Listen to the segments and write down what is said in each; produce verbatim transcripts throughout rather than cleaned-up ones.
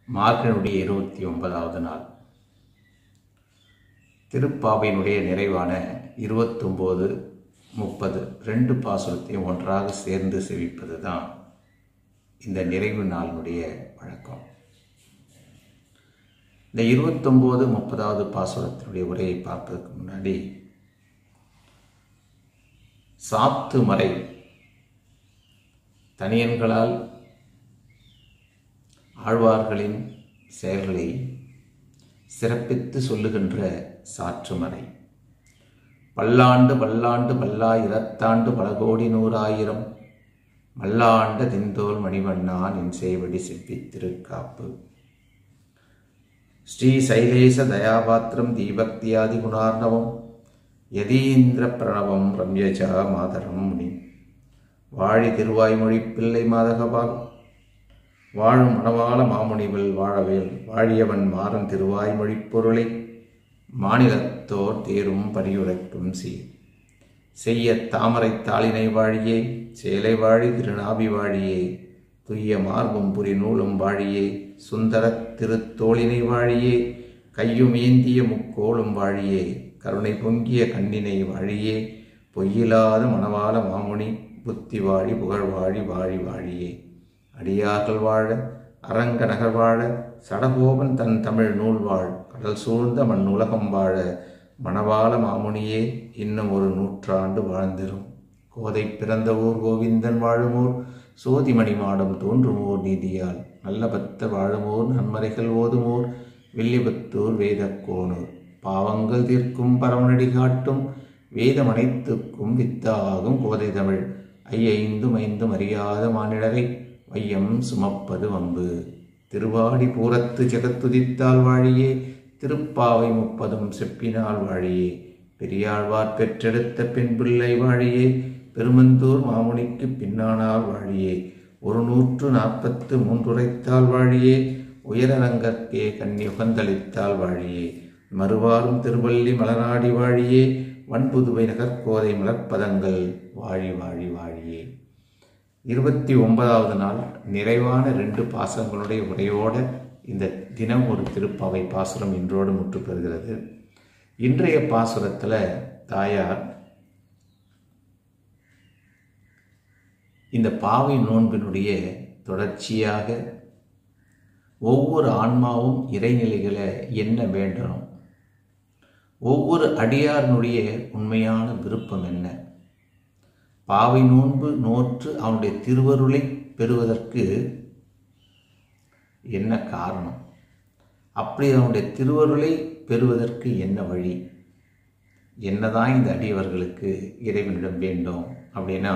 மார்கழியுடைய இருபத்தி ஒன்பதாவது நாள். திருப்பாவையினுடைய நிறைவான இருபத்தொம்போது முப்பது ரெண்டு பாசுரத்தையும் ஒன்றாக சேர்ந்து செவிப்பது தான் இந்த நிறைவு நாளினுடைய வழக்கம். இந்த இருபத்தொம்போது முப்பதாவது பாசுரத்தினுடைய உரையை பார்ப்பதற்கு முன்னாடி சாத்து மறை தனியன்களால் ஆழ்வார்களின் செயல்களை சிறப்பித்து சொல்லுகின்ற சாற்றுமறை. பல்லாண்டு பல்லாண்டு பல்லாயிரத்தாண்டு பல கோடி நூறாயிரம் மல்லாண்ட திந்தோல் மணிவண்ணான் என் சேவடி செப்பி திருக்காப்பு. ஸ்ரீ சைலேச தயாபாத்திரம் தீபக்தியாதி குணார்ணவம் யதீந்திர பிரணவம் ரம்யஜா மாதரம் முனி வாழி திருவாய்மொழி பிள்ளை மாதகபால் வாழும் மணவாள மாமுனிவல் வாழவேல் வாழியவன் மாறன் திருவாய்மொழி பொருளை மாநிலத்தோர் தேரும் பரியுரைக்கும் சீர் செய்ய தாமரை தாளினை வாழியே சேலை வாழி திருநாபி வாழியே துய்ய மார்பும் புரி நூலும் வாழியே சுந்தர திருத்தோளினை வாழியே கையுமேந்திய முக்கோளும் வாழியே கருணை பொங்கிய கண்ணினை வாழியே பொய்யிலாத மணவாள மாமுனி புத்தி வாழி புகழ் வாழி வாழி வாழியே அடியார்கள் வாழ அரங்க நகர் வாழ சடகோபன் தன் தமிழ் நூல் வாழ் கடல் சூழ்ந்த மண் உலகம் வாழ மணவாள மாமுனியே இன்னும் ஒரு நூற்றாண்டு வாழ்ந்திரும் கோதை பிறந்த ஊர் கோவிந்தன் வாழுமோர் சோதிமணி மாடம் தோன்றுமோர் நீதியால் நல்ல பத்த வாழுமோர் நன்மறைகள் ஓதுமோர் வில்லிபுத்தூர் வேதக்கோனூர் பாவங்கள் தீர்க்கும் பரவனடி காட்டும் வேதம் அனைத்துக்கும் வித்தாகும் கோதை தமிழ் ஐயைந்தும் ஐந்தும் அறியாத மானிடரை வையம் சுமப்பது வம்பு திருவாடி பூரத்து ஜெகத்துதித்தால் வாழியே திருப்பாவை முப்பதும் செப்பினால் வாழியே பெரியாழ்வார் பெற்றெடுத்த பெண் பிள்ளை வாழியே பெருமந்தூர் மாமுனிக்கு பின்னானால் வாழியே ஒரு நூற்று நாற்பத்து மூன்றுரைத்தால் வாழியே உயரரங்கற்கே கன்னி உகந்தளித்தால் வாழியே மறுவாரும் திருவள்ளி மலநாடி வாழியே வன்புதுவை நகர்கோதை மலர்ப்பதங்கள் வாழி வாழி வாழியே. இருபத்தி ஒன்பதாவது நாள் நிறைவான ரெண்டு பாசங்களுடைய உரையோட இந்த தினம் ஒரு திருப்பாவை பாசுரம் இன்றோடு முற்று பெறுகிறது. இன்றைய பாசுரத்தில் தாயார் இந்த பாவை நோன்பினுடைய தொடர்ச்சியாக ஒவ்வொரு ஆன்மாவும் இறைநிலைகளை என்ன வேண்டணும், ஒவ்வொரு அடியாரனுடைய உண்மையான விருப்பம் என்ன, பாவை நோன்பு நோற்று அவனுடைய திருவருளை பெறுவதற்கு என்ன காரணம், அப்படி அவனுடைய திருவருளை பெறுவதற்கு என்ன வழி, என்னதான் இந்த அடியவர்களுக்கு இறைவனிடம் வேண்டும் அப்படின்னா,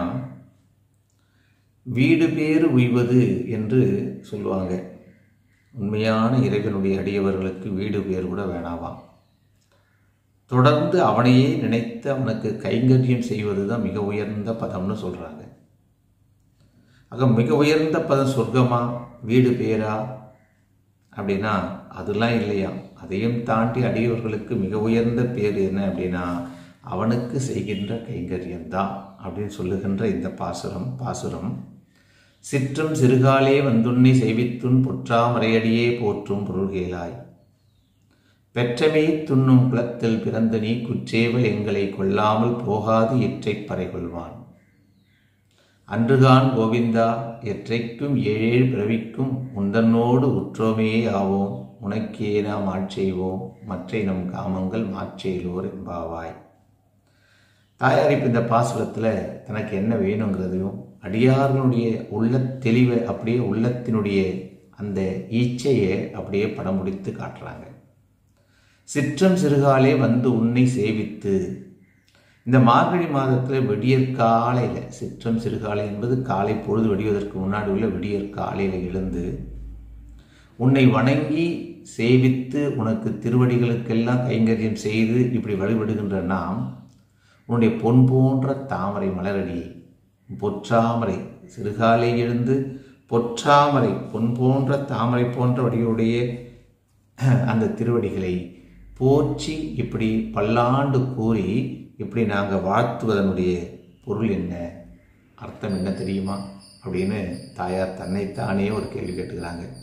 வீடு பேறு உய்வது என்று சொல்லுவாங்க. உண்மையான இறைவனுடைய அடியவர்களுக்கு வீடு பேர் கூட வேணாவாம். தொடர்ந்து அவனையே நினைத்து அவனுக்கு கைங்கரியம் செய்வது தான் மிக உயர்ந்த பதம்னு சொல்கிறாங்க. ஆக மிக உயர்ந்த பதம் சொர்க்கமா வீடு பேரா அப்படின்னா அதெல்லாம் இல்லையா. அதையும் தாண்டி அடியவர்களுக்கு மிக உயர்ந்த பேர் என்ன அப்படின்னா அவனுக்கு செய்கின்ற கைங்கரியம்தான் அப்படின்னு சொல்லுகின்ற இந்த பாசுரம் பாசுரம் சிற்றும் சிறுகாலே வந்துண்ணி செய்வித்துன் பொற்றாமரையடியே போற்றும் பொருள்கேளாய் பெற்றமே துண்ணும் குலத்தில் பிறந்த நீ குற்றேவல் எங்களை கொள்ளாமல் போகாது எற்றைப் பறை கொள்வான் அன்றுகான் கோவிந்தா எற்றைக்கும் ஏழேழு பிறவிக்கும் உந்தன்னோடு உற்றோமே ஆவோம் உனக்கே நாம் ஆட்செய்வோம் மற்றை நம் காமங்கள் மாற்றெய்லோர் என்பாவாய். தாயார் இப்போ இந்த பாசுரத்தில் தனக்கு என்ன வேணுங்கிறதையும் அடியார்களுடைய உள்ள தெளிவை அப்படியே உள்ளத்தினுடைய அந்த ஈச்சையை அப்படியே படம் முடித்து காட்டுறாங்க. சிற்றம் சிறுகாலே வந்து உன்னை சேவித்து, இந்த மார்கழி மாதத்தில் விடியற் காலையில், சிற்றம் சிறுகாலை என்பது காலை பொழுது வெடிவதற்கு முன்னாடி உள்ள விடியற் காலையில் எழுந்து உன்னை வணங்கி சேவித்து உனக்கு திருவடிகளுக்கெல்லாம் கைங்கரியம் செய்து இப்படி வழிபடுகின்ற நாம் உன்னுடைய பொன் போன்ற தாமரை மலரடியை பொற்றாமரை சிறுகாலை எழுந்து பொற்றாமரை பொன் போன்ற தாமரை போன்ற வடிவுடைய அந்த திருவடிகளை போற்றி இப்படி பல்லாண்டு கூறி இப்படி நாங்கள் வாழ்த்துவதனுடைய பொருள் என்ன, அர்த்தம் என்ன தெரியுமா அப்படின்னு தாயார் தன்னைத்தானே ஒரு கேள்வி கேட்டுக்கிறாங்க.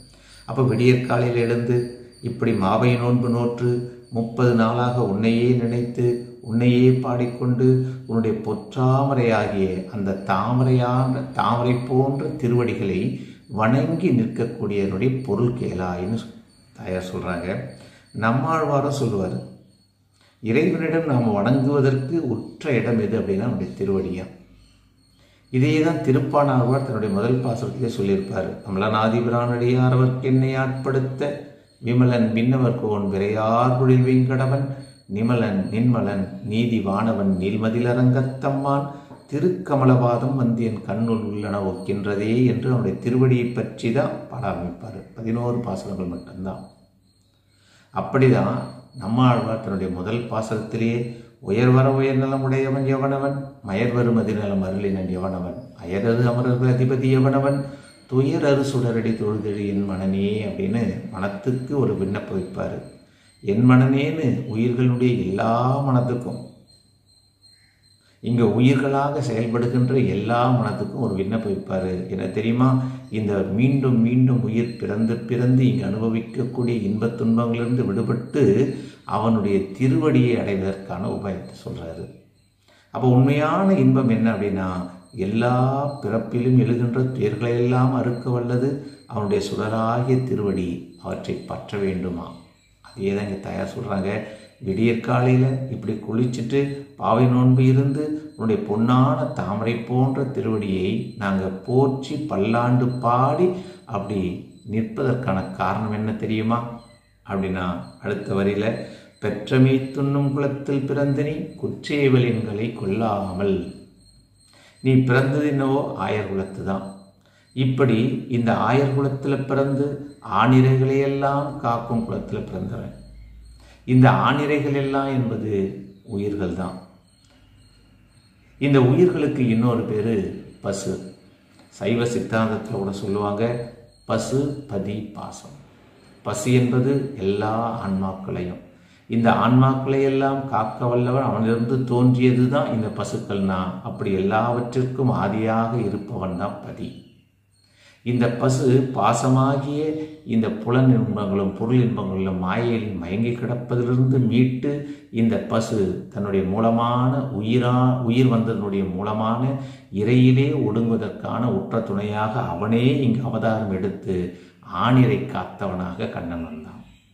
அப்போ விடியற்காலையில் எழுந்து இப்படி மாவை நோன்பு நோற்று முப்பது நாளாக உன்னையே நினைத்து உன்னையே பாடிக்கொண்டு உன்னுடைய பொற்றாமரையாகிய அந்த தாமரையான தாமரை போன்ற திருவடிகளை வணங்கி நிற்கக்கூடியவனுடைய பொருள் கேளாயின்னு தாயார் சொல்கிறாங்க. நம்மாழ்வாரும் சொல்லுவார், இறைவனிடம் நாம் வணங்குவதற்கு உற்ற இடம் எது அப்படின்னா நம்முடைய திருவடியாம். இதே தான் திருப்பாணாழ்வார் தன்னுடைய முதல் பாசுரத்திலே சொல்லியிருப்பார். அமலநாதிபிரானடியார் அவர்க்கு என்னை ஆட்படுத்த விமலன் விண்ணவர் கோன் விரையார் பொழில் வெங்கடவன் நிமலன் நின்மலன் நீதி வானவன் நீள்மதிலரங்கத்தம்மான் திருக்கமலவாதம் வந்து என் கண்ணுள் உள்ளன ஒக்கின்றதே என்று அவனுடைய திருவடியை பற்றி தான் பாட ஆரம்பிப்பார். பதினோரு பாசுரங்கள் மட்டும்தான். அப்படிதான் நம்மாழ்வார் தன்னுடைய முதல் பாசுரத்திலேயே உயர்வர உயர்நலம் உடையவன் எவனவன் மயர்வரும் அதிநலம் அருளினன் எவனவன் அயரது அமரர்கள் அதிபதி எவனவன் துயரறு சுடரடி தொழுதெழி என் மனனே அப்படின்னு மனத்துக்கு ஒரு விண்ணப்பம் வைப்பார். என் மனனேன்னு உயிர்களுடைய எல்லா மனத்துக்கும், இங்கே உயிர்களாக செயல்படுகின்ற எல்லா மனத்துக்கும் ஒரு விண்ணப்பம் வைப்பார். என்ன தெரியுமா? இந்த மீண்டும் மீண்டும் உயிர் பிறந்து பிறந்து இங்கே அனுபவிக்கக்கூடிய இன்பத் துன்பங்களிலிருந்து விடுபட்டு அவனுடைய திருவடியை அடைவதற்கான உபாயத்தை சொல்கிறாரு. அப்போ உண்மையான இன்பம் என்ன அப்படின்னா, எல்லா பிறப்பிலும் எழுகின்ற துயர்களையெல்லாம் அறுக்க வல்லது அவனுடைய சுடராகிய திருவடி. அவற்றை பற்ற வேண்டுமா? அதே தான் இங்கே தயார் சொல்கிறாங்க. விடியற்காலையில் இப்படி குளிச்சுட்டு பாவை நோன்பு இருந்து உன்னுடைய பொன்னான தாமரை போன்ற திருவடியை நாங்கள் போற்றி பல்லாண்டு பாடி அப்படி நிற்பதற்கான காரணம் என்ன தெரியுமா அப்படின்னா, அடுத்த வரியில் பெற்றமை துண்ணும் குலத்தில் பிறந்து நீ குற்றேவலின்களை கொல்லாமல். நீ பிறந்தது என்னவோ ஆயர் குலத்து தான். இப்படி இந்த ஆயர் குலத்தில் பிறந்து ஆணிரைகளையெல்லாம் காக்கும் குலத்தில் பிறந்தவன். இந்த ஆணிரைகள் எல்லாம் என்பது உயிர்கள் தான். இந்த உயிர்களுக்கு இன்னொரு பேர் பசு. சைவ சித்தாந்தத்தில் கூட சொல்லுவாங்க பசு பதி பாசம். பசு என்பது எல்லா ஆன்மாக்களையும், இந்த ஆன்மாக்களை எல்லாம் காக்க வல்லவன் அவனிலிருந்து தோன்றியது தான் இந்த பசுக்கள்னா. அப்படி எல்லாவற்றிற்கும் ஆதியாக இருப்பவன் தான் பதி. இந்த பசு பாசமாகிய இந்த புலன் இன்பங்களும் பொருள் இன்பங்களிலும் மாயையில் மயங்கி கிடப்பதிலிருந்து மீட்டு இந்த பசு தன்னுடைய மூலமான உயிரா உயிர் வந்ததனுடைய மூலமான இறையிலே ஒடுங்குவதற்கான உற்ற துணையாக அவனே இங்கு அவதாரம் எடுத்து ஆணிரை காத்தவனாக கண்ணன் வந்தான்.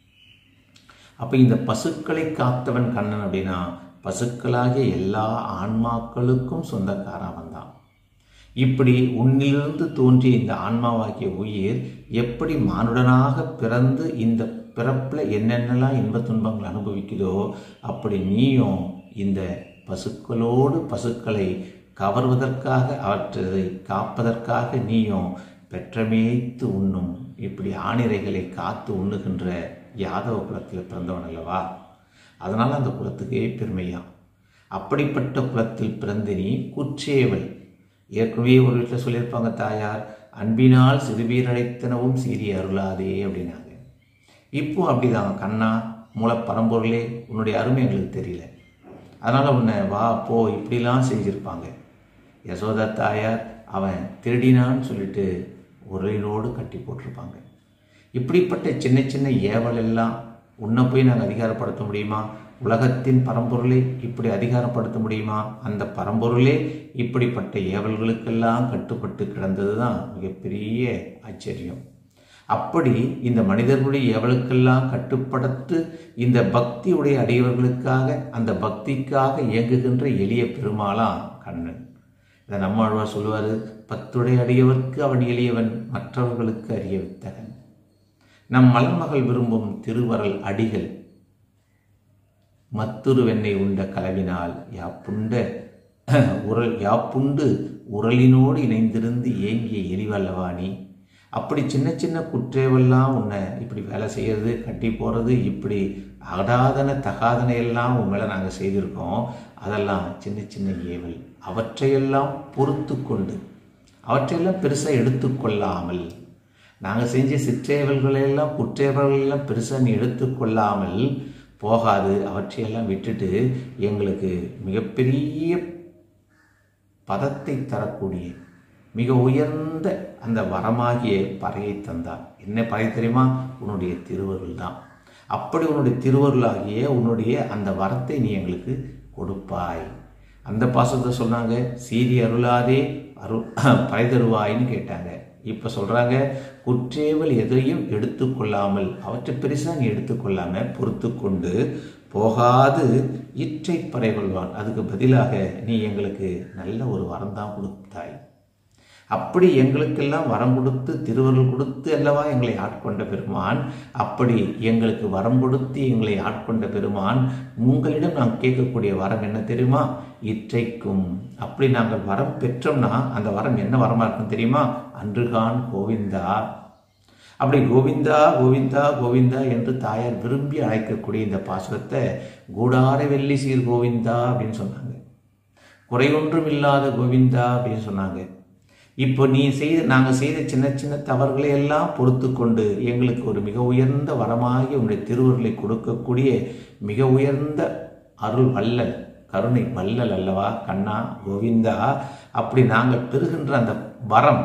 அப்போ இந்த பசுக்களை காத்தவன் கண்ணன் அப்படின்னா பசுக்களாகிய எல்லா ஆன்மாக்களுக்கும் சொந்தக்காரன் வந்தான். இப்படி உன்னிலிருந்து தோன்றிய இந்த ஆன்மாவாகிய உயிர் எப்படி மானுடனாக பிறந்து இந்த பிறப்பில் என்னென்னலாம் இன்ப துன்பங்கள் அனுபவிக்குதோ அப்படி நீயும் இந்த பசுக்களோடு பசுக்களை கவர்வதற்காக அவற்றை காப்பதற்காக நீயும் பெற்றமேய்த்து உண்ணும் இப்படி ஆணிரைகளை காத்து உண்ணுகின்ற யாதவ குலத்தில் பிறந்தவன் அல்லவா. அதனால் அந்த குலத்துக்கே பெருமையாம். அப்படிப்பட்ட குலத்தில் பிறந்து நீ குற்றேவல். ஏற்கனவே ஒரு வீட்டில் சொல்லியிருப்பாங்க தாயார், அன்பினால் சிறுவீரழைத்தனவும் சீரி அருளாதே அப்படின்னாங்க. இப்போ அப்படிதான், கண்ணா மூல பரம்பொருளே உன்னுடைய அருமை எங்களுக்கு தெரியல, அதனால் உன்னை வா போ இப்படிலாம் செஞ்சுருப்பாங்க. யசோதா தாயார் அவன் திருடினான்னு சொல்லிட்டு உரலினோடு கட்டி போட்டிருப்பாங்க. இப்படிப்பட்ட சின்ன சின்ன ஏவல் எல்லாம் உன்னை போய் நாங்கள் அதிகாரப்படுத்த முடியுமா? உலகத்தின் பரம்பொருளை இப்படி அதிகாரப்படுத்த முடியுமா? அந்த பரம்பொருளே இப்படிப்பட்ட ஏவல்களுக்கெல்லாம் கட்டுப்பட்டு கிடந்தது தான் மிகப்பெரிய ஆச்சரியம். அப்படி இந்த மனிதர்களுடைய ஏவலுக்கெல்லாம் கட்டுப்படுத்து இந்த பக்தியுடைய அடையவர்களுக்காக அந்த பக்திக்காக இயங்குகின்ற எளிய பெருமாளாம் கண்ணன். இதை நம்மாழ்வார் சொல்லுவார், பத்துடைய அடியவர்க்கு அவன் எளியவன், மற்றவர்களுக்கு அறிய வித்தகன். நம் மலர்மகள் விரும்பும் திருவரல் அடிகள் மத்துரு வெண்ணை உண்ட கலவினால் யாப்புண்ட உரல் யாப்புண்டு உரலினோடு இணைந்திருந்து ஏங்கிய எரிவல்லவாணி. அப்படி சின்ன சின்ன குற்றேவெல்லாம் உன்னை இப்படி வேலை செய்கிறது, கட்டி போகிறது, இப்படி அடாதன தகாதன எல்லாம் உன் மேலே நாங்கள் செய்திருக்கோம். அதெல்லாம் சின்ன சின்ன ஏவல். அவற்றையெல்லாம் பொறுத்து கொண்டு அவற்றையெல்லாம் பெருசாக எடுத்துக்கொள்ளாமல், நாங்கள் செஞ்ச சிற்றேவல்களெல்லாம் குற்றேவல்களெல்லாம் பெருசாக நீ எடுத்துக்கொள்ளாமல் போகாது. அவற்றையெல்லாம் விட்டுட்டு எங்களுக்கு மிகப்பெரிய பதத்தை தரக்கூடிய மிக உயர்ந்த அந்த வரமாகிய பறையை தந்தார். என்ன பறை தெரியுமா? உன்னுடைய திருவருள் தான். அப்படி உன்னுடைய திருவருளாகிய உன்னுடைய அந்த வரத்தை நீ எங்களுக்கு கொடுப்பாய். அந்த பாசத்தை சொன்னாங்க. சீரி அருளாதே அரு பறை தருவாயின்னு கேட்டாங்க. இப்போ சொல்கிறாங்க, குற்றேவல் எதையும் எடுத்துக்கொள்ளாமல், அவற்றை பெருசாக நீ எடுத்துக்கொள்ளாம பொறுத்து கொண்டு போகாது இற்றை பறை கொள்வான். அதுக்கு பதிலாக நீ எங்களுக்கு நல்ல ஒரு வரம் தான் கொடுத்தாய். அப்படி எங்களுக்கெல்லாம் வரம் கொடுத்து திருவருள் கொடுத்து அல்லவா எங்களை ஆட்கொண்ட பெருமான். அப்படி எங்களுக்கு வரம் கொடுத்து எங்களை ஆட்கொண்ட பெருமான், உங்களிடம் நாங்கள் கேட்கக்கூடிய வரம் என்ன தெரியுமா? இற்றைக்கும். அப்படி நாங்கள் வரம் பெற்றோம்னா அந்த வரம் என்ன வரமா இருக்கும் தெரியுமா? அன்றுகான் கோவிந்தா. அப்படி கோவிந்தா கோவிந்தா கோவிந்தா என்று தாயார் விரும்பி அழைக்கக்கூடிய இந்த பாசுரத்தை கூடார வெள்ளி சீர் கோவிந்தா அப்படின்னு சொன்னாங்க. குறையொன்றும் இல்லாத கோவிந்தா அப்படின்னு சொன்னாங்க. இப்போ நீ செய்த நாங்கள் செய்த சின்ன சின்ன தவறுகளை எல்லாம் பொறுத்து கொண்டு எங்களுக்கு ஒரு மிக உயர்ந்த வரமாகி உன்னுடைய திருவருளை கொடுக்கக்கூடிய மிக உயர்ந்த அருள் வல்லல், கருணை வல்லல் அல்லவா கண்ணா கோவிந்தா. அப்படி நாங்கள் பெறுகின்ற அந்த வரம்,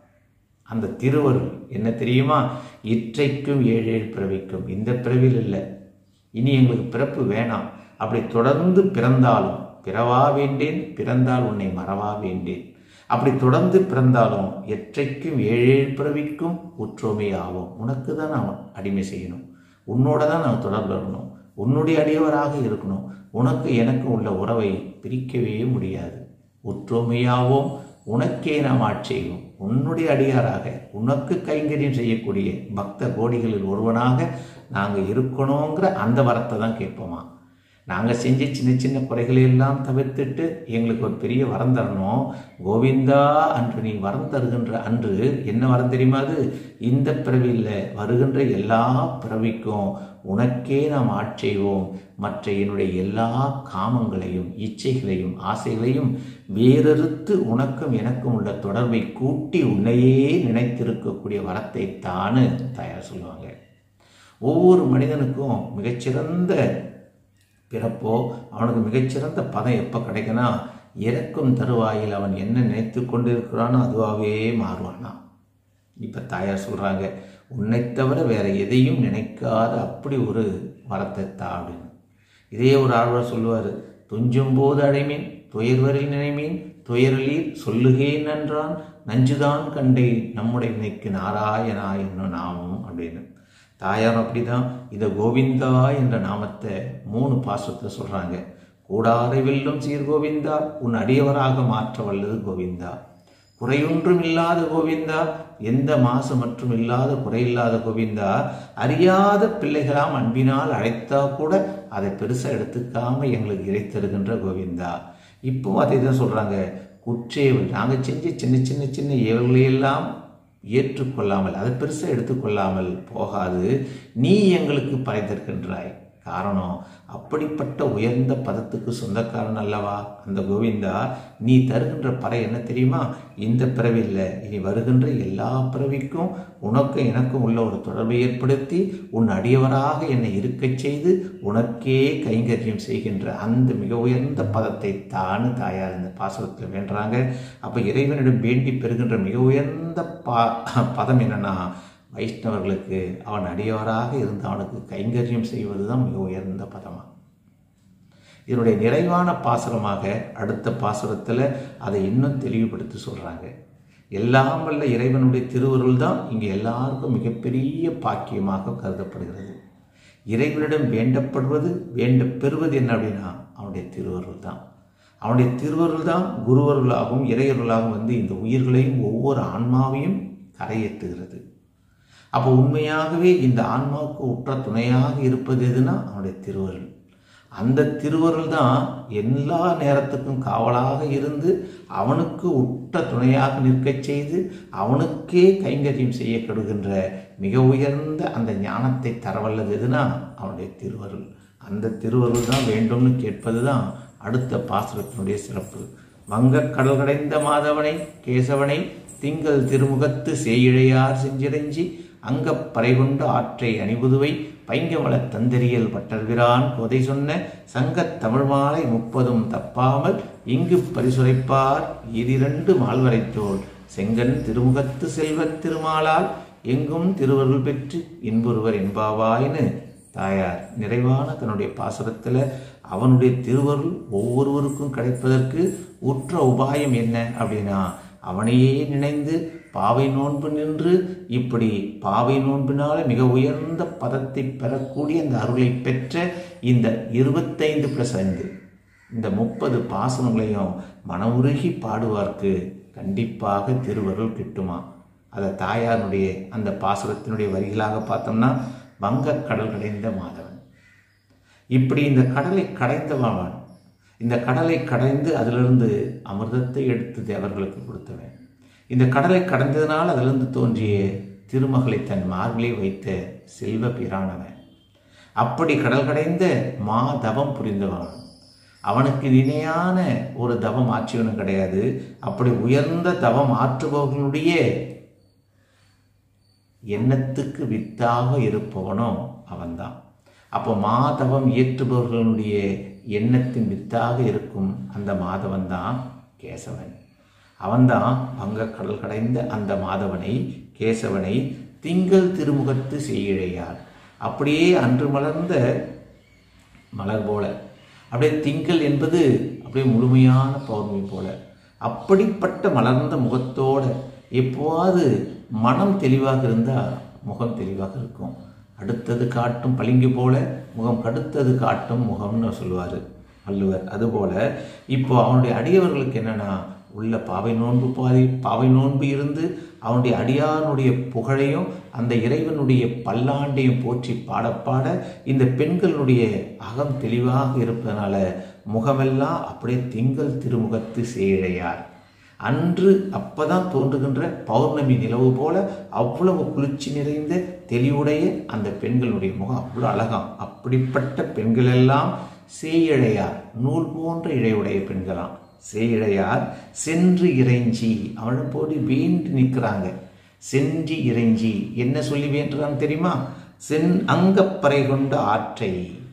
அந்த திருவருள் என்ன தெரியுமா? இற்றைக்கும் ஏழு ஏழு பிறவிக்கும். இந்த பிறவியில் இல்லை, இனி எங்களுக்கு பிறப்பு வேணாம். அப்படி தொடர்ந்து பிறந்தாலும் பிறவா வேண்டேன், பிறந்தால் உன்னை மறவா வேண்டேன். அப்படி தொடர்ந்து பிறந்தாலும் எற்றைக்கும் ஏழு ஏழு பிறவிக்கும் உற்றோமே ஆகும். உனக்கு தான் நான் அடிமை செய்யணும், உன்னோட தான் நான் தொடர்பு இருக்கணும், உன்னுடைய அடியவராக இருக்கணும். உனக்கு எனக்கு உள்ள உறவை பிரிக்கவே முடியாது. உற்றோமையாவோம், உனக்கே நாம் ஆட்செய்வோம். உன்னுடைய அடியாராக உனக்கு கைங்கரியம் செய்யக்கூடிய பக்த கோடிகளில் ஒருவனாக நாங்கள் இருக்கணுங்கிற அந்த வரத்தை தான் கேட்போமா. நாங்கள் செஞ்ச சின்ன சின்ன குறைகளையெல்லாம் தவிர்த்துட்டு எங்களுக்கு ஒரு பெரிய வரம் தரணும். கோவிந்தா அன்று நீ வரம் தருகின்ற அன்று என்ன வரம் தெரியுமா? அது இந்த பிறவியில் வருகின்ற எல்லா பிறவிக்கும் உனக்கே நாம் ஆட்செய்வோம். மற்ற என்னுடைய எல்லா காமங்களையும் இச்சைகளையும் ஆசைகளையும் வேறறுத்து உனக்கும் எனக்கும் உள்ள தொடர்பை கூட்டி உன்னையே நினைத்திருக்கக்கூடிய வரத்தை தானு தயார் சொல்லுவாங்க. ஒவ்வொரு மனிதனுக்கும் மிகச்சிறந்த பிறப்போ அவனுக்கு மிகச்சிறந்த பதம் எப்போ கிடைக்குன்னா, இறக்கும் தருவாயில் அவன் என்ன நினைத்து கொண்டு இருக்கிறானோ அதுவாகவே மாறுவானா. இப்போ தாயார் சொல்கிறாங்க, உன்னை தவிர வேற எதையும் நினைக்காத அப்படி ஒரு வரத்தை தா அப்படின்னு. இதே ஒரு ஆழ்வார் சொல்லுவார், துஞ்சும் போது அடைமீன் துயர்வரில் நினைமீன் துயரில் சொல்லுகேன் என்றான் நஞ்சுதான் கண்டே நம்முடைய நினைக்கு நாராயணா என்னும் நாமம் அப்படின்னு. தாயார் அப்படிதான் இதை கோவிந்தா என்ற நாமத்தை மூணு பாசத்தை சொல்றாங்க. கூடாரை வெல்லும் சீர் கோவிந்தா, உன் அடியவராக மாற்ற வல்லது கோவிந்தா. குறையொன்றும் இல்லாத கோவிந்தா, எந்த மாசு மற்றும் இல்லாத குறையில்லாத கோவிந்தா. அறியாத பிள்ளைகளாம் அன்பினால் அழைத்தா கூட அதை பெருசா எடுத்துக்காம எங்களுக்கு இறைத்தருகின்ற கோவிந்தா. இப்போ அதை தான் சொல்றாங்க, குற்றேவல் நாங்கள் செஞ்ச சின்ன சின்ன சின்ன ஏவல்களையெல்லாம் ஏற்றுக்கொள்ளாமல் அதை பெருசாக எடுத்துக்கொள்ளாமல் போகாது நீ எங்களுக்கு பறைத்திருக்கின்றாய். காரணம், அப்படிப்பட்ட உயர்ந்த பதத்துக்கு சொந்தக்காரன் அல்லவா அந்த கோவிந்தா. நீ தருகின்ற பறை என்ன தெரியுமா? இந்த பிறவில்லை, இனி வருகின்ற எல்லா பிறவிக்கும் உனக்கும் எனக்கும் உள்ள ஒரு தொடர்பை ஏற்படுத்தி உன் அடியவராக என்னை இருக்கச் செய்து உனக்கே கைங்கரியம் செய்கின்ற அந்த மிக உயர்ந்த பதத்தை தானு தாயார் இந்த பாசுரத்தில் வேண்டுறாங்க. அப்போ இறைவனிடம் வேண்டி பெறுகின்ற மிக உயர்ந்த பா பதம் என்னன்னா, வைஷ்ணவர்களுக்கு அவன் அடியவராக இருந்து அவனுக்கு கைங்கரியம் செய்வது தான் மிக உயர்ந்த பதமா. இதனுடைய நிறைவான பாசுரமாக அடுத்த பாசுரத்தில் அதை இன்னும் தெளிவுபடுத்தி சொல்றாங்க. எல்லாம் வல்ல இறைவனுடைய திருவருள் தான் இங்கே எல்லாருக்கும் மிகப்பெரிய பாக்கியமாக கருதப்படுகிறது. இறைவனிடம் வேண்டப்படுவது வேண்ட பெறுவது என்ன அப்படின்னா அவனுடைய திருவருள் தான். அவனுடைய திருவருள் தான் குருவருளாகவும் இறையருளாகவும் வந்து இந்த உயிர்களையும் ஒவ்வொரு ஆன்மாவையும் கரையேற்றுகிறது. அப்போ உண்மையாகவே இந்த ஆன்மாவுக்கு உற்ற துணையாக இருப்பது எதுனா அவனுடைய திருவருள். அந்த திருவருள் தான் எல்லா நேரத்துக்கும் காவலாக இருந்து அவனுக்கு உற்ற துணையாக நிற்கச் செய்து அவனுக்கே கைங்கரியம் செய்யப்படுகின்ற மிக உயர்ந்த அந்த ஞானத்தை தரவல்லது எதுனா அவனுடைய திருவருள். அந்த திருவருள் தான் வேண்டும்னு கேட்பது தான் அடுத்த பாசுரத்தினுடைய சிறப்பு. வங்க கடல் கடைந்த மாதவனை கேசவனை திங்கள் திருமுகத்து சேயிழையார் செஞ்சிரஞ்சி அங்கப் பறைகொண்டு ஆற்றை அணிபுதுவை பைங்கமல தந்தரியல் பட்டர்விரான் கோதை சொன்ன சங்கத் தமிழ் மாலை முப்பதும் தப்பாமல் இங்கு பரிசுரைப்பார் இதிரண்டு மால்வரைத்தோள் செங்கன் திருமுகத்து செல்வத் திருமாலால் எங்கும் திருவருள் பெற்று இன்பொருவர் என்பாவாயின்னு தாயார் நிறைவான தன்னுடைய பாசுரத்தில் அவனுடைய திருவருள் ஒவ்வொருவருக்கும் கிடைப்பதற்கு உற்ற உபாயம் என்ன அப்படின்னா, அவனையே நினைந்து பாவை நோன்பு நின்று இப்படி பாவை நோன்பினால மிக உயர்ந்த பதத்தை பெறக்கூடிய அந்த அருளை பெற்ற இந்த இருபத்தைந்து பிளஸ் ஐந்து இந்த முப்பது பாசனங்களையும் மனமுருகி பாடுவார்க்கு கண்டிப்பாக திருவருள் கிட்டுமா. அதை தாயாருடைய அந்த பாசுரத்தினுடைய வரிகளாக பார்த்தோம்னா, வங்கக்கடல் கடைந்த மாதவன், இப்படி இந்த கடலை கடைந்தவன், இந்த கடலை கடைந்து அதிலிருந்து அமிர்தத்தை எடுத்து தேவர்களுக்கு கொடுத்தவன், இந்த கடலை கடந்ததனால் அதிலிருந்து தோன்றிய திருமகளை தன் மார்பிலே வைத்த செல்வ பிரானவன், அப்படி கடல் கடைந்த மா தவம் புரிந்தவன், அவனுக்கு இணையான ஒரு தவம் ஆட்சியவனும் கிடையாது. அப்படி உயர்ந்த தவம் ஆற்றுபவர்களுடைய எண்ணத்துக்கு வித்தாக இருப்பவனோ அவன்தான். அப்போ மாதவம் இயற்றுபவர்களுடைய எண்ணத்தின் வித்தாக இருக்கும் அந்த மாதவன் தான் கேசவன். அவன்தான் வங்க கடல் கடைந்த அந்த மாதவனை கேசவனை திங்கள் திருமுகத்து செய்யிழையார். அப்படியே அன்று மலர்ந்த மலர் போல, அப்படியே திங்கள் என்பது அப்படியே முழுமையான பௌர்ணமி போல, அப்படிப்பட்ட மலர்ந்த முகத்தோட எப்போது மனம் தெளிவாக இருந்தால் முகம் தெளிவாக இருக்கும். அடுத்தது காட்டும் பளிங்கு போல முகம் கடுத்தது காட்டும் முகம்னு சொல்லுவார் வள்ளுவர். அதுபோல இப்போ அவனுடைய அடியவர்களுக்கு என்னன்னா, உள்ள பாவை நோன்பு பாதி பாவை நோன்பு இருந்து அவனுடைய அடியானுடைய புகழையும் அந்த இறைவனுடைய பல்லாண்டையும் போற்றி பாடப்பாட இந்த பெண்களுடைய அகம் தெளிவாக இருப்பதனால முகமெல்லாம் அப்படியே திங்கள் திருமுகத்து சேழையார். அன்று அப்பதான் தோன்றுகின்ற பௌர்ணமி நிலவு போல அவ்வளவு குளிர்ச்சி நிறைந்த தெளிவுடைய அந்த பெண்களுடைய முகம் அவ்வளோ அழகாம். அப்படிப்பட்ட பெண்கள் எல்லாம் சேயிழையார், நூல் போன்ற இழையுடைய பெண்களாம். சேயிழையார் சென்று இறைஞ்சி, அவனை போடி வேண்டி நிற்கிறாங்க. சென்று இறைஞ்சி என்ன சொல்லி வேண்டுறான்னு தெரியுமா? சென் அங்கப்பறை கொண்ட ஆற்றை,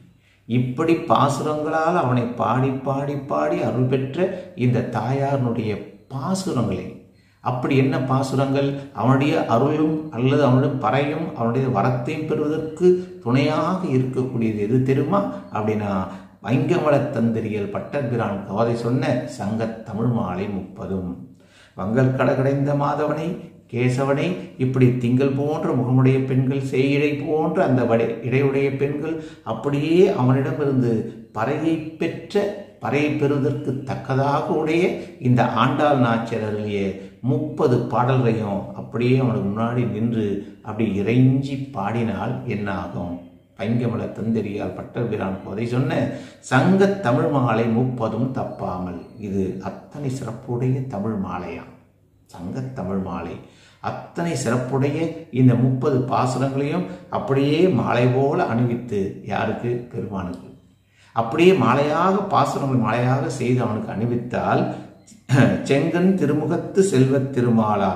இப்படி பாசுரங்களால் அவனை பாடி பாடி பாடி அருள் பெற்ற இந்த தாயாருடைய பாசுரங்களே. அப்படி என்ன பாசுரங்கள்? அவனுடைய அருளும் அல்லது அவனுடைய பறையும் அவனுடைய வரத்தையும் பெறுவதற்கு துணையாக இருக்கக்கூடியது எது தெரியுமா அப்படின்னா, வைங்கமல தந்திரியல் பட்டபிரான் கவதை சொன்ன சங்கத் தமிழ் மாலை முப்பதும். வங்கல் கடகடைந்த மாதவனை கேசவனை இப்படி திங்கள் போன்ற முகமுடைய பெண்கள், சேயிழை போன்ற அந்த வடை இடையுடைய பெண்கள் அப்படியே அவனிடமிருந்து பறையை பெற்ற பறையை பெறுவதற்கு தக்கதாக உடைய இந்த ஆண்டாள் நாச்சியாருடைய முப்பது பாடல்களையும் அப்படியே அவனுக்கு முன்னாடி நின்று அப்படி இறைஞ்சி பாடினால் என்ன ஆகும்? பைங்கமல தந்தெரியால் பட்டபிரான் கோதை சொன்ன சங்க தமிழ் மாலை முப்பதும் தப்பாமல். இது அத்தனை சிறப்புடைய தமிழ் மாலையாம். சங்க தமிழ் மாலை அத்தனை சிறப்புடைய இந்த முப்பது பாசுரங்களையும் அப்படியே மாலை போல அணிவித்து யாருக்கு? பெருமானுக்கு. அப்படியே மாலையாக பாசுரங்கள் மாலையாக செய்து அவனுக்கு அணிவித்தால் செங்கன் திருமுகத்து செல்வ திருமாலால்.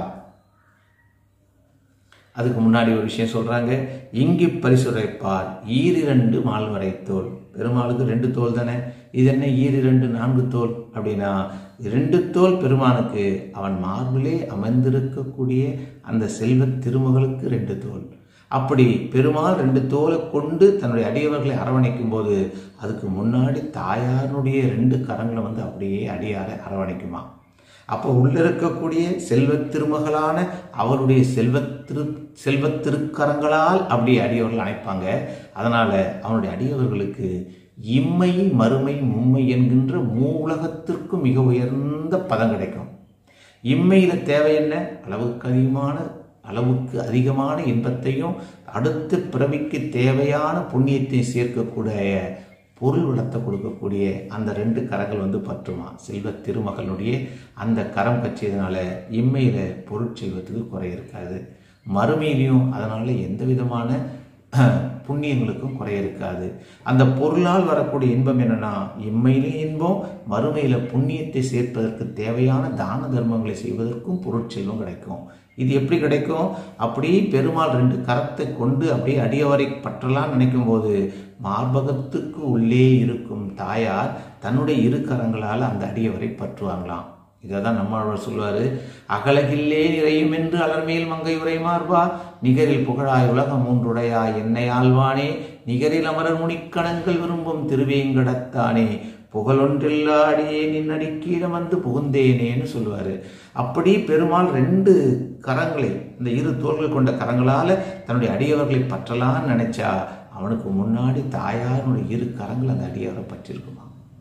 அதுக்கு முன்னாடி ஒரு விஷயம் சொல்றாங்க, இங்கி பரிசுரைப்பார் ஈரிரண்டு மால்வரை தோல். பெருமாளுக்கு ரெண்டு தோல் தானே, இது என்ன ஈரிரண்டு நான்கு தோல் அப்படின்னா, ரெண்டு தோல் பெருமானுக்கு அவன் மார்பிலே அமர்ந்திருக்கக்கூடிய அந்த செல்வ திருமகளுக்கு ரெண்டு தோல். அப்படி பெருமாள் ரெண்டு தோலை கொண்டு தன்னுடைய அடியவர்களை அரவணைக்கும் போது அதுக்கு முன்னாடி தாயாருடைய ரெண்டு கரங்களை வந்து அப்படியே அடியாரை அரவணைக்குமா. அப்போ உள்ள இருக்கக்கூடிய செல்வ திருமகளான அவருடைய செல்வ திரு செல்வ திருக்கரங்களால் அப்படியே அடியவர்கள் அணைப்பாங்க. அதனால அவனுடைய அடியவர்களுக்கு இம்மை மறுமை மும்மை என்கின்ற மூ உலகத்திற்கும் மிக உயர்ந்த பதம் கிடைக்கும். இம்மையில தேவை என்ன? அளவுக்கு அதிகமான அளவுக்கு அதிகமான இன்பத்தையும் அடுத்த பிறவிக்கு தேவையான புண்ணியத்தை சேர்க்கக்கூடிய பொருள் வளத்தை கொடுக்கக்கூடிய அந்த ரெண்டு கரங்கள் வந்து பற்றுமா. செல்வ திருமகளுடைய அந்த கரம் கட்சியதுனால இம்மையில பொருட்செல்வத்துக்கு குறை இருக்காது, மறுமையிலையும் அதனால எந்த விதமான புண்ணியங்களுக்கும் குறை இருக்காது. அந்த பொருளால் வரக்கூடிய இன்பம் என்னன்னா, இம்மையிலே இன்பம், மறுமையில புண்ணியத்தை சேர்ப்பதற்கு தேவையான தான தர்மங்களை செய்வதற்கும் பொருட்செல்வம் கிடைக்கும். இது எப்படி கிடைக்கும்? அப்படியே பெருமாள் ரெண்டு கரத்தை கொண்டு அப்படியே அடியவரை பற்றலாம் நினைக்கும் போது மார்பகத்துக்கு உள்ளே இருக்கும் தாயார் தன்னுடைய இரு கரங்களால் அந்த அடியவரை பற்றுவாங்களாம். இதை தான் நம்மாழ்வார் சொல்வார், அகலகில்லே நிறையும் என்று அலர்மேல் மங்கை உரை மார்பா நிகரில் புகழாய் உலகம் மூன்றுடையாய் என்னை ஆழ்வானே நிகரில் அமரர் முனிக்கணங்கள் விரும்பும் திருவேங்கடத்தானே புகழொன்றில்லாடியே நின் அடிக்கீழம் வந்து புகுந்தேனேன்னு சொல்லுவார். அப்படி பெருமாள் ரெண்டு கரங்களை, இந்த இரு தோள்கள் கொண்ட கரங்களால் தன்னுடைய அடியவர்களை பற்றலான்னு நினைச்சா அவனுக்கு முன்னாடி தாயாருடைய இரு கரங்கள் அந்த அடியவரை பற்றிருக்குமா.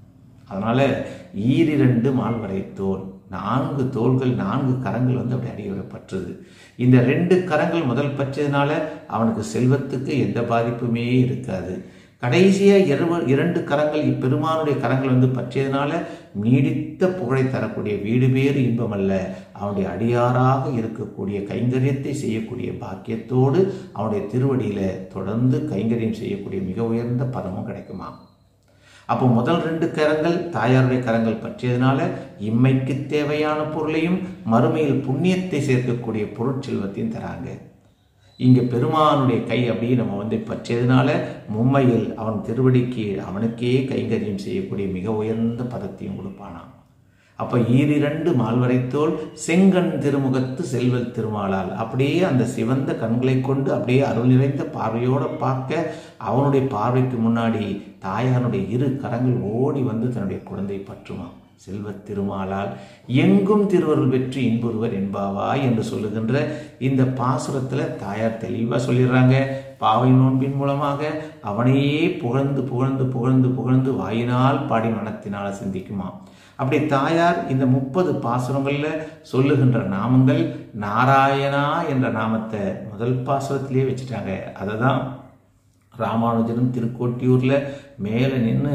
அதனால ஈரிரண்டு மால்வரை தோல், நான்கு தோள்கள் நான்கு கரங்கள் வந்து அப்படி அடியவரை பற்றுது. இந்த ரெண்டு கரங்கள் முதல் பற்றதுனால அவனுக்கு செல்வத்துக்கு எந்த பாதிப்புமே இருக்காது. கடைசியா இரண்டு கரங்கள் இப்பெருமானுடைய கரங்கள் வந்து பற்றியதுனால நீடித்த புகழை தரக்கூடிய வீடு பேறு இன்பம் அல்ல, அவனுடைய அடியாராக இருக்கக்கூடிய கைங்கரியத்தை செய்யக்கூடிய பாக்கியத்தோடு அவனுடைய திருவடியில தொடர்ந்து கைங்கரியம் செய்யக்கூடிய மிக உயர்ந்த பதமும் கிடைக்குமா. அப்போ முதல் ரெண்டு கரங்கள் தாயாருடைய கரங்கள் பற்றியதுனால இம்மைக்கு தேவையான பொருளையும் மறுமையில் புண்ணியத்தை சேர்க்கக்கூடிய பொருட்செல்வத்தையும் தராங்க. இங்கே பெருமானுடைய கை அப்படி நம்ம வந்து பற்றியதுனால மும்மையில் அவன் திருவடிக்கு அவனுக்கே கைங்கரியம் செய்யக்கூடிய மிக உயர்ந்த பதத்தையும் கொடுப்பானான். அப்போ ஈரிரண்டு மால்வரைத்தோல் செங்கண் திருமுகத்து செல்வல் திருமாலால், அப்படியே அந்த சிவந்த கண்களை கொண்டு அப்படியே அருள் நிறைந்த பார்வையோடு பார்க்க அவனுடைய பார்வைக்கு முன்னாடி தாயாருடைய இரு கரங்கள் ஓடி வந்து தன்னுடைய குழந்தை பற்றுமா. செல்வ திருமாலால் எங்கும் திருவருள் பெற்று இன்புறுவர் என்பாவாய் என்று சொல்லுகின்ற இந்த பாசுரத்தில் தாயார் தெளிவாக சொல்லிடுறாங்க. பாவை நோன்பின் மூலமாக அவனையே புகழ்ந்து புகழ்ந்து புகழ்ந்து புகழ்ந்து வாயினால் பாடி மனத்தினால் சிந்திக்குமா. அப்படி தாயார் இந்த முப்பது பாசுரங்களில் சொல்லுகின்ற நாமங்கள் நாராயணா என்ற நாமத்தை முதல் பாசுரத்திலே வச்சுட்டாங்க. அதை தான் ராமானுஜரும் திருக்கோட்டியூரில் மேலே நின்று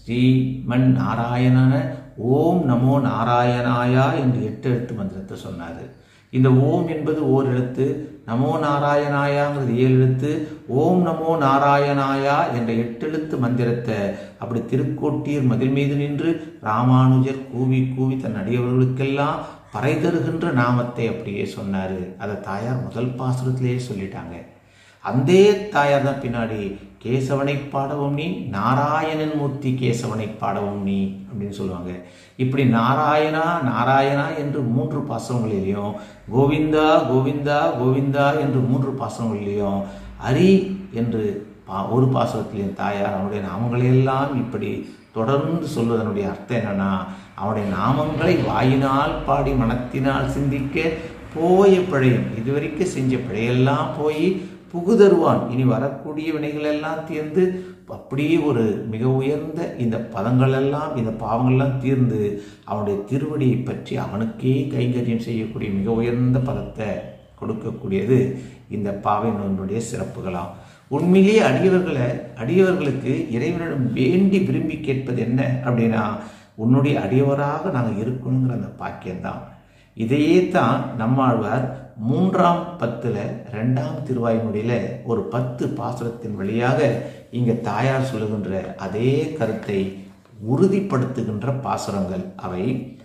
ஸ்ரீமன் நாராயணன ஓம் நமோ நாராயணாயா என்று எட்டு எழுத்து மந்திரத்தை சொன்னார். இந்த ஓம் என்பது ஓர் எழுத்து, நமோ நாராயணாயாங்கிறது ஏழு எழுத்து, ஓம் நமோ நாராயணாயா என்ற எட்டு எழுத்து மந்திரத்தை அப்படி திருக்கோட்டியூர் மதில் மீது நின்று ராமானுஜர் கூவி கூவி தன் அடியவர்களுக்கெல்லாம் பறை தருகின்ற நாமத்தை அப்படியே சொன்னார். அதை தாயார் முதல் பாசுரத்திலேயே சொல்லிட்டாங்க. அந்த தாயார் தான் பின்னாடி கேசவனை பாடவும் நீ நாராயணன் மூர்த்தி கேசவனை பாடவும் நீ அப்படின்னு சொல்லுவாங்க. இப்படி நாராயணா நாராயணா என்று மூன்று பாசுரங்களிலையும், கோவிந்தா கோவிந்தா கோவிந்தா என்று மூன்று பாசுரங்களிலையும், ஹரி என்று பா ஒரு பாசுரத்திலையும் தாயார் அவனுடைய நாமங்களையெல்லாம் இப்படி தொடர்ந்து சொல்வதனுடைய அர்த்தம் என்னன்னா, அவனுடைய நாமங்களை வாயினால் பாடி மனத்தினால் சிந்திக்க போய பிழையும் இதுவரைக்கும் செஞ்ச பிழையெல்லாம் போய் புகுதருவான். இனி வரக்கூடிய வினைகள் எல்லாம் தீர்ந்து அப்படியே ஒரு மிக உயர்ந்த இந்த பதங்கள் எல்லாம் இந்த பாவங்கள்லாம் தீர்ந்து அவனுடைய திருவடியை பற்றி அவனுக்கே கைங்கரியம் செய்யக்கூடிய மிக உயர்ந்த பதத்தை கொடுக்கக்கூடியது இந்த பாவை நோன்புடைய சிறப்புகளாம். உண்மையிலேயே அடியவர்களை அடியவர்களுக்கு இறைவனிடம் வேண்டி விரும்பி கேட்பது என்ன அப்படின்னா, உன்னுடைய அடியவராக நாங்கள் இருக்கணுங்கிற அந்த பாக்கியம்தான். இதையே தான் நம்மாழ்வார் மூன்றாம் பத்துல ரெண்டாம் திருவாய்மொழியில ஒரு பத்து பாசுரத்தின் வழியாக இங்க தாயார் சொல்லுகின்ற அதே கருத்தை உறுதிப்படுத்துகின்ற பாசுரங்கள் அவை.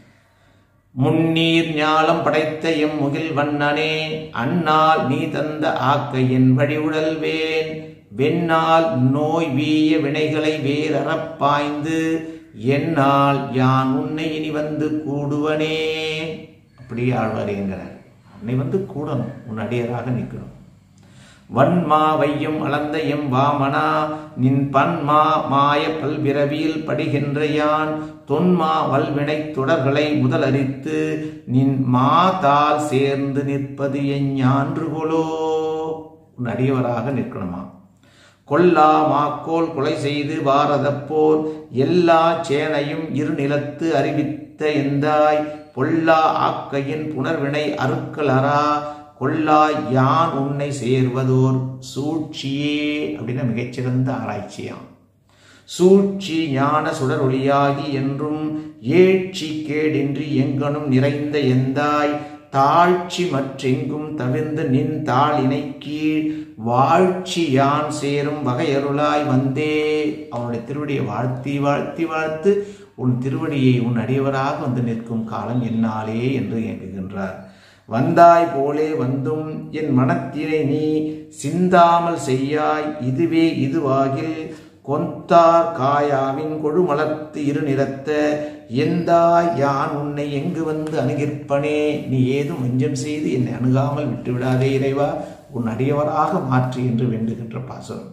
முன்னீர் ஞாலம் படைத்த எம் முகில் வண்ணனே, அன்னால் நீ தந்த ஆக்க என் வழிவுழல் வேன், வெண்ணால் நோய் வீய வினைகளை வேறறப்பாய்ந்து என்னால் யான் உன்னை இனி வந்து கூடுவனே. அப்படியே ஆழ்வாருங்கிறார், உன்னை வந்து கூடணும், உன் அடியராக நிற்கணும். வன்மா வையும் அளந்த எம் வாமனா, நின் பன்மா மாய பல்விரவியில் படுகின்ற யான், தொன்மா வல்வினை தொடர்களை முதல் அரித்து நின் மாதால் சேர்ந்து நிற்பது என் ஞான்றுகொலோ. உன் அடியவராக நிற்கணுமா. கொல்லா மாக்கோல் கொலை செய்து பாரத போர் எல்லா சேனையும் இரு நிலத்து அறிவித்த எந்தாய், பொல்லா ஆக்கையின் புனர்வினை அருக்கலரா, கொல்லா யான் உன்னை சேர்வதோர் சூழ்ச்சியே அப்படின்னா மிகச்சிறந்த ஆராய்ச்சியாம். சூழ்ச்சி ஞான சுடர் ஒளியாகி என்றும் ஏழ்ச்சி கேடின்றி எங்கனும் நிறைந்த எந்தாய், தாழ்ச்சி மற்றெங்கும் தவிர்ந்து நின் தாள் இணை கீழ் வாழ்ச்சி யான் சேரும் வகையருளாய் வந்தே. அவனுடைய திருவடியை வாழ்த்தி வாழ்த்தி வாழ்த்து உன் திருவடியை உன் அடியவராக வந்து நிற்கும் காலம் என்னாலே என்று இயங்குகின்றார். வந்தாய் போலே வந்தும் என் மனத்தினை நீ சிந்தாமல் செய்யாய், இதுவே இதுவாகில் கொந்தார் காயாவின் கொழுமலர்த்து இரு நிறத்த எந்தாய் யான் உன்னை எங்கு வந்து அணுகிற்பனே, நீ ஏதும் வஞ்சம் செய்து என்னை அணுகாமல் விட்டுவிடாதே இறைவா, உன் அடியவராக மாற்றி என்று வேண்டுகின்ற பாசுரம்.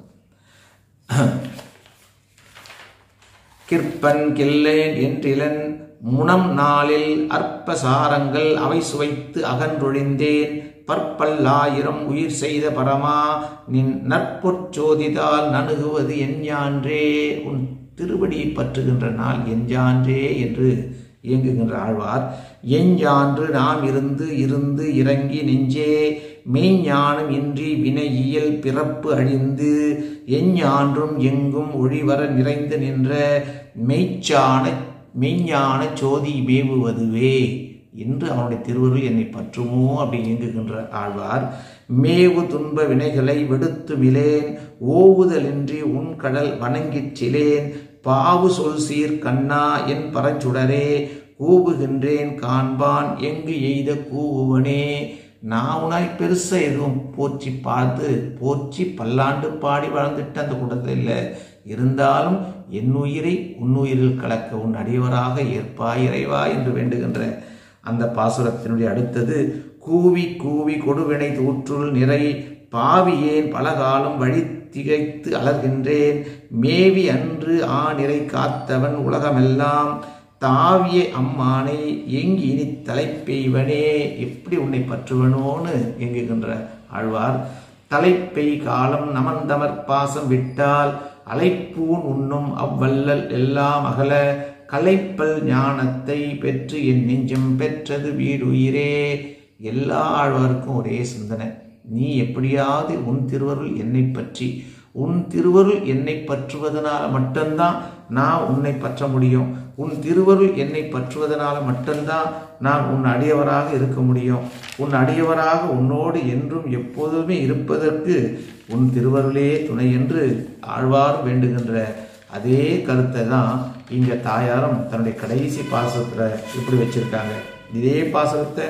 கிற்பன் கில்லேன் என்றிலன் முனம் நாளில் அற்ப சாரங்கள் அவை சுவைத்து அகன்றொழிந்தேன், பற்பல்லாயிரம் உயிர் செய்த பரமா நின் நற்பொற்சோதிதால் நணுகுவது எஞ்ஞான்றே, உன் திருவடியை பற்றுகின்ற நாள் எஞ்ஞான்றே என்று இயங்குகின்ற ஆழ்வார். எஞ்ஞான்று நாம் இருந்து இருந்து இறங்கி நெஞ்சே மெய்ஞானம் இன்றி வினையியல் பிறப்பு அழிந்து, எஞ்ஞான்றும் எங்கும் ஒளிவர நிறைந்து நின்ற மெய்ச்சான மெய்ஞான சோதி மேவுவதுவே என்று அவனுடைய திருவருள் என்னை பற்றுமோ அப்படி இயங்குகின்ற ஆழ்வார். மேவு துன்ப வினைகளை வெடுத்து மிலேன் ஓவுதலின்றி உன் கடல் வணங்கிச் சிலேன், பாவு சொல் சீர் கண்ணா என் பரஞ்சுடரே கூவுகின்றேன் காண்பான் எங்கு எய்த கூவுவனே. நான் உனாய் பெருசா எதுவும் போற்றி பார்த்து போற்றி பல்லாண்டு பாடி வளர்ந்துட்டு அந்த கூட்டத்தில் இல்லை, இருந்தாலும் என் உயிரை உன்னுயிரில் கலக்க உன் அடியவராக ஏற்பாய் இறைவா என்று வேண்டுகின்ற அந்த பாசுரத்தினுடைய அடுத்தது கூவி கூவி கொடுவினை தூற்றுள் நிறை பாவியேன் பலகாலம் வழி திகைத்து அலர்கின்றேன், மேவி அன்று ஆ நிறை காத்தவன் உலகமெல்லாம் தாவிய அம்மானை எங்கி இனி தலைப்பெய்வனே. எப்படி உன்னை பற்றுவனோன்னு எங்குகின்ற ஆழ்வார். தலைப்பெய் காலம் நமந்தமர் பாசம் விட்டால் அலைப்பூன் உண்ணும் அவ்வல்லல் எல்லாம் அகல, கலைப்பல் ஞானத்தை பெற்று என் நெஞ்சம் பெற்றது வீடுயிரே. எல்லா ஆழ்வாருக்கும் ஒரே சிந்தனை, நீ எப்படியாவது உன் திருவருள் என்னை பற்றி, உன் திருவருள் என்னை பற்றுவதனால மட்டும்தான் நான் உன்னை பற்ற முடியும், உன் திருவருள் என்னை பற்றுவதனால மட்டும்தான் நான் உன் அடியவராக இருக்க முடியும், உன் அடியவராக உன்னோடு என்றும் எப்போதுமே இருப்பதற்கு உன் திருவருளே துணை என்று ஆழ்வார் வேண்டுகின்ற அதே கருத்தை தான் இங்க தாயாரும் தன்னுடைய கடைசி பாசத்துல இப்படி வச்சிருக்காங்க. இதே பாசத்தை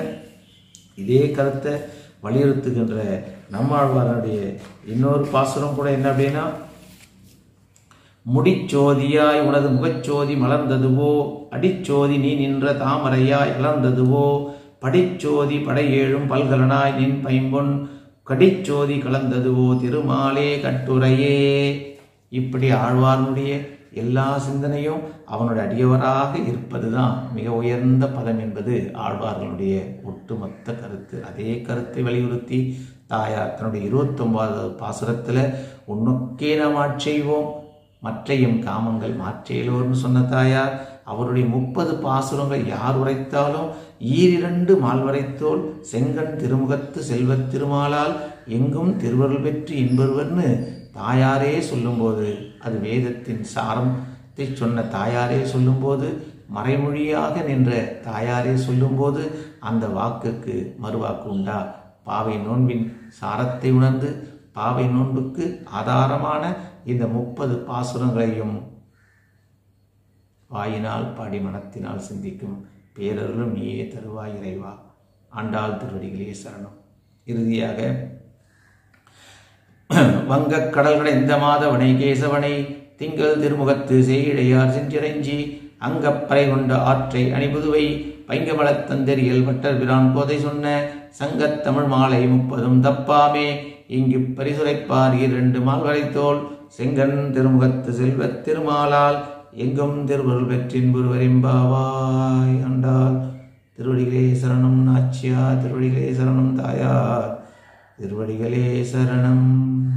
இதே கருத்தை வலியுறுத்துகின்ற நம்மாழ்வாருடைய இன்னொரு பாசுரம் கூட என்ன அப்படின்னா, முடிச்சோதியாய் உனது முகச்சோதி மலர்ந்ததுவோ, அடிச்சோதி நீ நின்ற தாமரையாய் அலர்ந்ததுவோ, படிச்சோதி படையேழும் பல்கலனாய் நின் பைம்பொன் கடிச்சோதி கலந்ததுவோ திருமாலே கட்டுரையே. இப்படி ஆழ்வார்னுடைய எல்லா சிந்தனையும் அவனுடைய அடியவராக இருப்பதுதான் மிக உயர்ந்த பதம் என்பது ஆழ்வார்களுடைய ஒட்டுமொத்த கருத்து. அதே கருத்தை வலியுறுத்தி தாயார் தன்னுடைய இருபத்தி ஒன்பதாவது பாசுரத்துல உன்னுக்கே நாம் ஆட்செய்வோம் மற்றையும் காமங்கள் மாற்றேலோர்னு சொன்ன தாயார் அவருடைய முப்பது பாசுரங்கள் யார் உரைத்தாலும் ஈரிரண்டு மால்வரைத்தோல் செங்கண் திருமுகத்து செல்வத் திருமாலால் எங்கும் திருவருள் பெற்று இன்பருவர்னு தாயாரே சொல்லும்போது, அது வேதத்தின் சாரத்தை சொன்ன தாயாரே சொல்லும்போது, மறைமொழியாக நின்ற தாயாரே சொல்லும்போது அந்த வாக்குக்கு மறுவாக்கு உண்டா? பாவை நோன்பின் சாரத்தை உணர்ந்து பாவை நோன்புக்கு ஆதாரமான இந்த முப்பது பாசுரங்களையும் வாயினால் பாடி மனத்தினால் சிந்திக்கும் பேரருளும் நீயே தருவாய் இறைவா. ஆண்டாள் திருவடிகளே சரணம். இறுதியாக வங்கக் கடல்களை இந்த மாதவனை கேசவனை திங்கள் திருமுகத்து செய்யிடையார் செஞ்சிறைஞ்சி அங்கப்பறை கொண்ட ஆற்றை அணிபுதுவை பைங்கமலத்தந்தெறியல் வட்டர் பிரான் கோதை சொன்ன சங்கத் தமிழ் மாலை முப்பதும் தப்பாமே இங்கு பரிசுரைப்பார் இரண்டு மால்வரைத்தோல் செங்கன் திருமுகத்து செல்வத் திருமாலால் எங்கும் திருவருள் பெற்றின்புருவரெம்பாவாய். ஆண்டாள் திருவடிகளே சரணம். நாச்சியார் திருவடிகளே சரணம். தாயார் திருவடிகளே சரணம்.